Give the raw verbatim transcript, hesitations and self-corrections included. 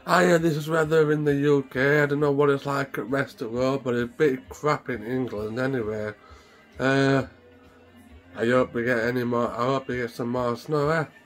Hiya, this is weather in the U K. I don't know what it's like at rest of the world, but it's a bit crap in England anyway. Uh, I hope we get any more. I hope we get some more snow. Eh?